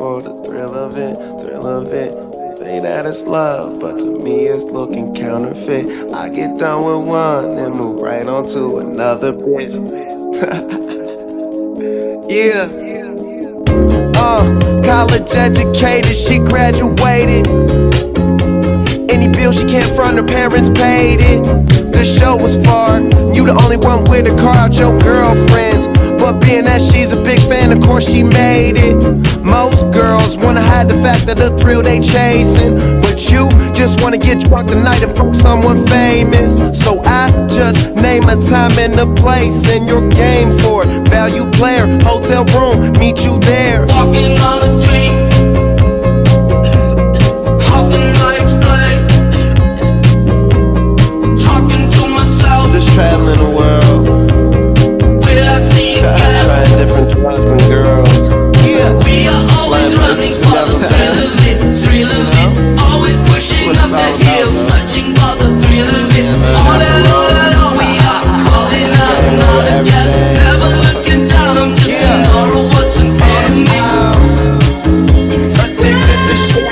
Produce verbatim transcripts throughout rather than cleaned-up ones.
for the thrill of it, thrill of it. Say that it's love, but to me it's looking counterfeit. I get done with one and move right on to another bitch. Yeah. Uh, college educated, she graduated. Any bill she can't front, her parents paid it. The show was far, you the only one with a car out your girlfriends. But being that she's a big fan, of course she made it. Most girls wanna hide the fact that the thrill they chasing, but you just wanna get drunk tonight and fuck someone famous. So I just name a time and a place, and you're game for it. Value player, hotel room, meet you there. Walking on a dream. How can I explain? Talking to myself. Just traveling the world. Will I see you again? Trying different drugs and girls. Yeah. We are always running for the thrill of it, thrill of it. Always pushing up the hill, searching for the thrill of it. All alone, alone, we are calling out, not again. Never looking down, I'm just an aura, what's in front of me. Addicted to shit.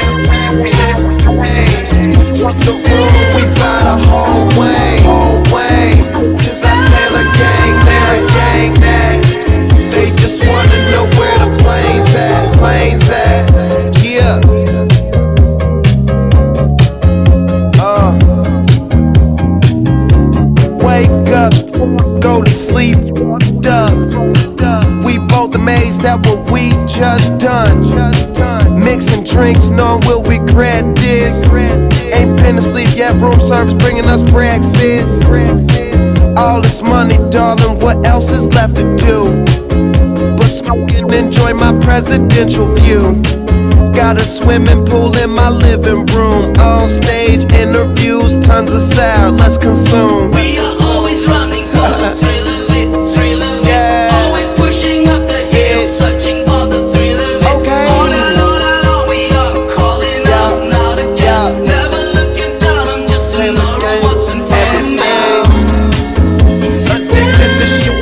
Drunk the room, we buy the whole way, whole way. Just like Taylor gang that, gang that. They just wanna know where the plane's at, plane's at. Yeah. Uh. Wake up, go to sleep, up. We both amazed at what we just done. Mixing drinks, knowing we'll regret this. Ain't been to sleep yet, room service bringing us breakfast. All this money, darling, what else is left to do? But smoke and enjoy my presidential view. Got a swimming pool in my living room. On stage interviews, tons of sour, let's consume. We are always running for the thrill of it, thrill of Yeah. it. Always pushing up the hill, searching for the thrill of it. Okay. All alone, alone, we are calling out, not again. Never looking down, I'm just an aura, what's in front of me. Addicted to shit.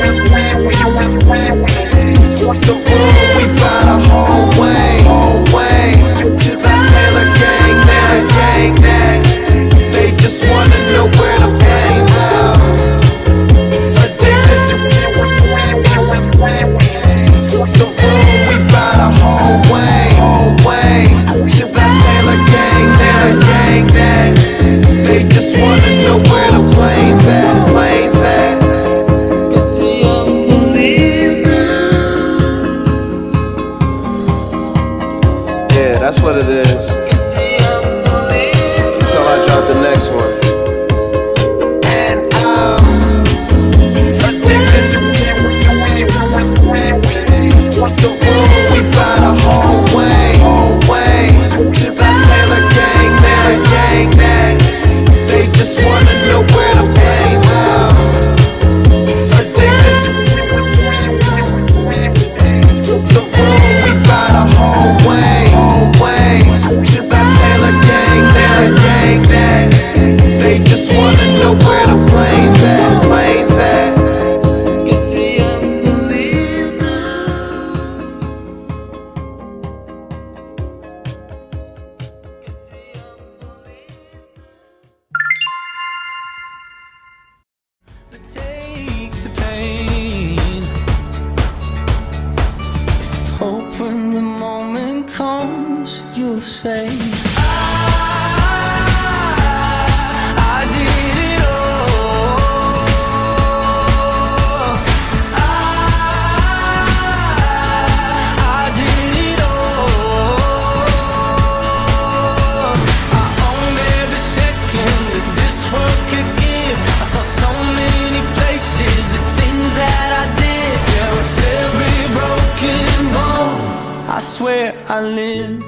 Drunk the room, we buy the whole way, whole way. Just like Taylor gang that, gang that. They just wanna know where the plane's at. Addicted to drunk the room, we buy the whole way, whole way. Just like Taylor gang that, gang that. They just wanna know where the plane's at, plane's at. Yeah, that's what it is. Until I drop the next one. And I'm addicted to the room, we buy the whole way, whole way. Just like Taylor gang that, gang that. They just wanna know where the plane's at. Addicted to the room, we buy the whole way, whole way. Just like Taylor gang that, gang that. They just wanna know where the plane's at, plane's at. Take the pain. Hope when the moment comes, you'll say, I, I did it all. I, I did it all. I owned every second that this world could give. I saw so many places, the things that I did. Yeah, with every broken bone, I swear I lived.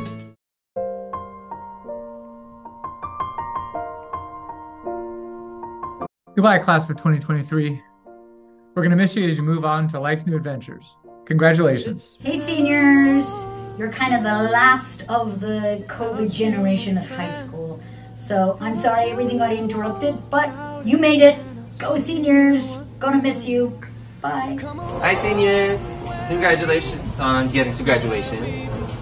Goodbye, class of twenty twenty-three. We're going to miss you as you move on to life's new adventures. Congratulations. Hey seniors, you're kind of the last of the COVID generation at high school. So I'm sorry everything got interrupted, but you made it. Go seniors, gonna miss you. Bye. Hi seniors, congratulations on getting to graduation.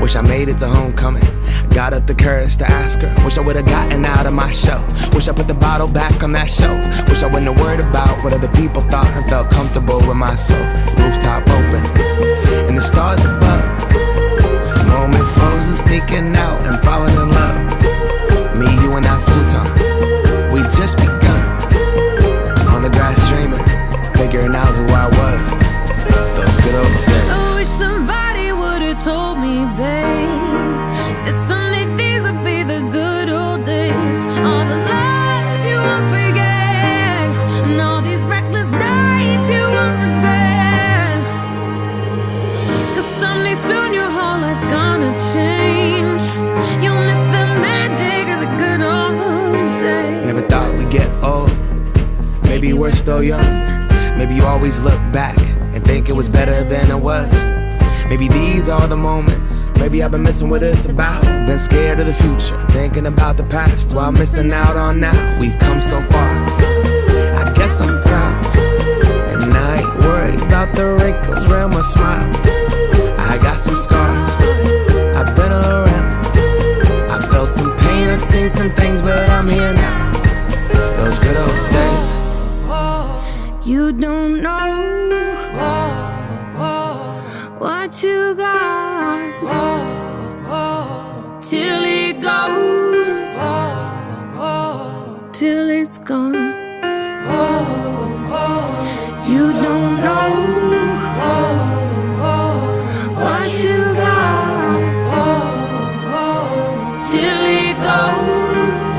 Wish I made it to homecoming. Got up the courage to ask her. Wish I would've gotten out of my show. Wish I put the bottle back on that shelf. Wish I wouldn't have worried about what other people thought and felt comfortable with myself. Rooftop open and the stars above. Moment frozen, sneaking out and falling in love. Me, you, and that futon. We just begun. On the grass dreaming, figuring out who I was. Those good old days. I wish somebody would've told me, babe, that someday these would be the good old days. All the love you won't forget, and all these reckless nights you won't regret. Cause someday soon your whole life's gonna change. You'll miss the magic of the good old days. Never thought we'd get old. Maybe we're still young. Maybe you always look back and think it was better than it was. Maybe these are the moments. Maybe I've been missing what it's about. Been scared of the future, thinking about the past while missing out on now. We've come so far, I guess I'm proud. And I ain't worried about the wrinkles around my smile. I got some scars, I've been around. I felt some pain, I've seen some things, but I'm here now. Those good old days. You don't know what you got till it goes, till it's gone. You don't know what you got till it goes,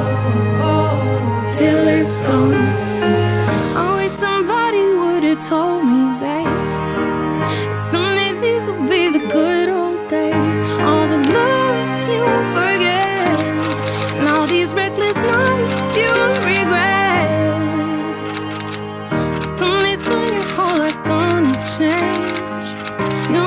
till it's gone. I wish somebody would've told me, babe, someday these will be the good old days. All the love you won't forget, and all these reckless nights you won't regret. Someday soon your whole life's gonna change.